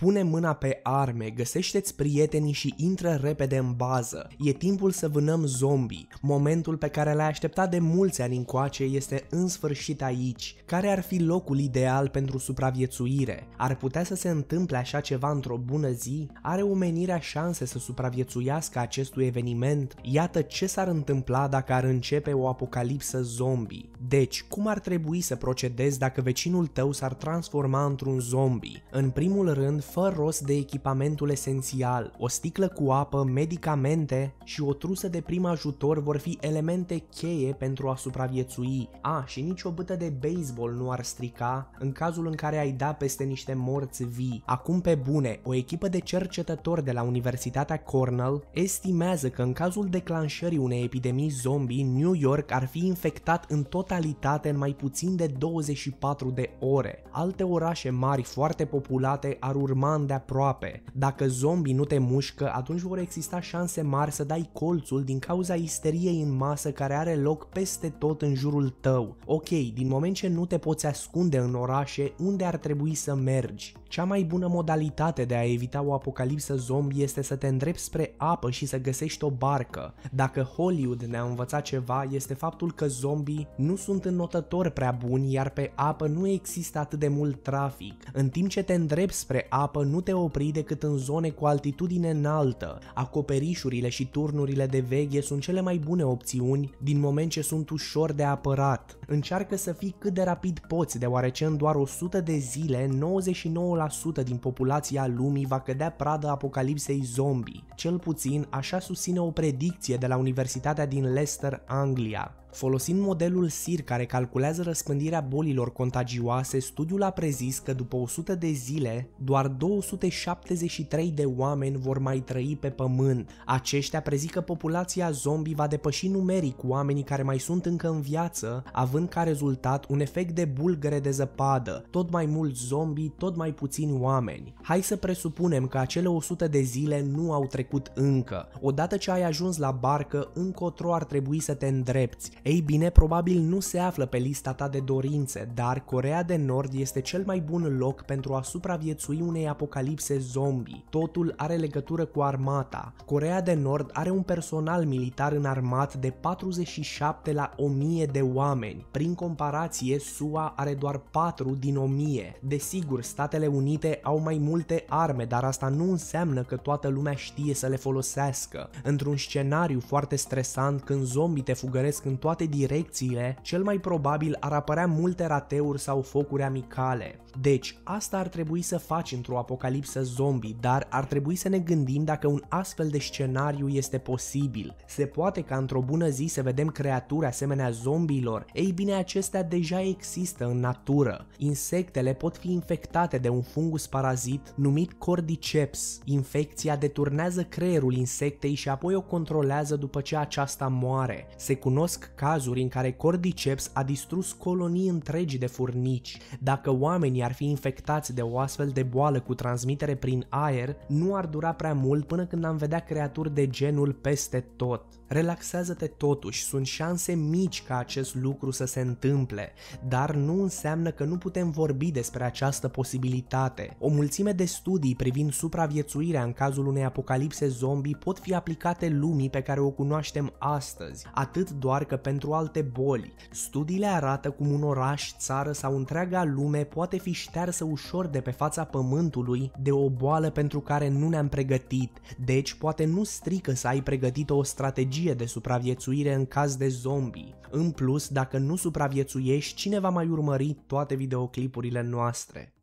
Pune mâna pe arme, găsește-ți prietenii și intră repede în bază. E timpul să vânăm zombie. Momentul pe care l-ai așteptat de mulți ani încoace este în sfârșit aici. Care ar fi locul ideal pentru supraviețuire? Ar putea să se întâmple așa ceva într-o bună zi? Are omenirea șanse să supraviețuiască acestui eveniment? Iată ce s-ar întâmpla dacă ar începe o apocalipsă zombie. Deci, cum ar trebui să procedezi dacă vecinul tău s-ar transforma într-un zombie? În primul rând, fă rost de echipamentul esențial. O sticlă cu apă, medicamente și o trusă de prim ajutor vor fi elemente cheie pentru a supraviețui. Și nici o bâtă de baseball nu ar strica în cazul în care ai da peste niște morți vii. Acum pe bune, o echipă de cercetători de la Universitatea Cornell estimează că în cazul declanșării unei epidemii zombie, New York ar fi infectat în totalitate în mai puțin de 24 de ore. Alte orașe mari foarte populate ar urma îndeaproape. Dacă zombie nu te mușcă, atunci vor exista șanse mari să dai colțul din cauza isteriei în masă care are loc peste tot în jurul tău. Ok, din moment ce nu te poți ascunde în orașe, unde ar trebui să mergi? Cea mai bună modalitate de a evita o apocalipsă zombie este să te îndrepți spre apă și să găsești o barcă. Dacă Hollywood ne-a învățat ceva, este faptul că zombie nu sunt înnotători prea buni, iar pe apă nu există atât de mult trafic. În timp ce te îndrepți spre apă, nu te opri decât în zone cu altitudine înaltă. Acoperișurile și turnurile de veghe sunt cele mai bune opțiuni din moment ce sunt ușor de apărat. Încearcă să fii cât de rapid poți, deoarece în doar 100 de zile, 99% din populația lumii va cădea pradă apocalipsei zombie. Cel puțin așa susține o predicție de la Universitatea din Leicester, Anglia. Folosind modelul SIR care calculează răspândirea bolilor contagioase, studiul a prezis că după 100 de zile, doar 273 de oameni vor mai trăi pe pământ. Aceștia prezic că populația zombie va depăși numeric oamenii care mai sunt încă în viață, având ca rezultat un efect de bulgăre de zăpadă, tot mai mulți zombie, tot mai puțini oameni. Hai să presupunem că acele 100 de zile nu au trecut încă. Odată ce ai ajuns la barcă, încotro ar trebui să te îndrepți. Ei bine, probabil nu se află pe lista ta de dorințe, dar Coreea de Nord este cel mai bun loc pentru a supraviețui unei apocalipse zombie. Totul are legătură cu armata. Coreea de Nord are un personal militar înarmat de 47 la 1000 de oameni. Prin comparație, SUA are doar 4 din 1000. Desigur, Statele Unite au mai multe arme, dar asta nu înseamnă că toată lumea știe să le folosească. Într-un scenariu foarte stresant, când zombii te fugăresc în toate direcțiile, cel mai probabil ar apărea multe rateuri sau focuri amicale. Deci, asta ar trebui să faci într-o apocalipsă zombie, dar ar trebui să ne gândim dacă un astfel de scenariu este posibil. Se poate ca într-o bună zi să vedem creaturi asemenea zombiilor? Ei bine, acestea deja există în natură. Insectele pot fi infectate de un fungus parazit numit Cordyceps. Infecția deturnează creierul insectei și apoi o controlează după ce aceasta moare. Se cunosc cazuri în care Cordyceps a distrus colonii întregi de furnici. Dacă oamenii ar fi infectați de o astfel de boală cu transmitere prin aer, nu ar dura prea mult până când am vedea creaturi de genul peste tot. Relaxează-te totuși, sunt șanse mici ca acest lucru să se întâmple, dar nu înseamnă că nu putem vorbi despre această posibilitate. O mulțime de studii privind supraviețuirea în cazul unei apocalipse zombie pot fi aplicate lumii pe care o cunoaștem astăzi, atât doar că pentru alte boli. Studiile arată cum un oraș, țară sau întreaga lume poate fi ștearsă ușor de pe fața pământului de o boală pentru care nu ne-am pregătit, deci poate nu strică să ai pregătit o strategie de supraviețuire în caz de zombie. În plus, dacă nu supraviețuiești, cine va mai urmări toate videoclipurile noastre?